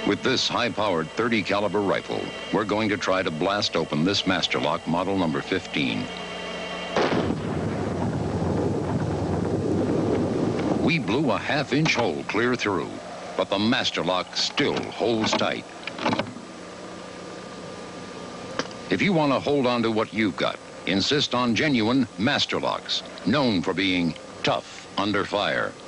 With this high-powered 30 caliber rifle, we're going to try to blast open this Masterlock model number 15. We blew a half-inch hole clear through, but the Masterlock still holds tight. If you want to hold on to what you've got, insist on genuine Masterlocks, known for being tough under fire.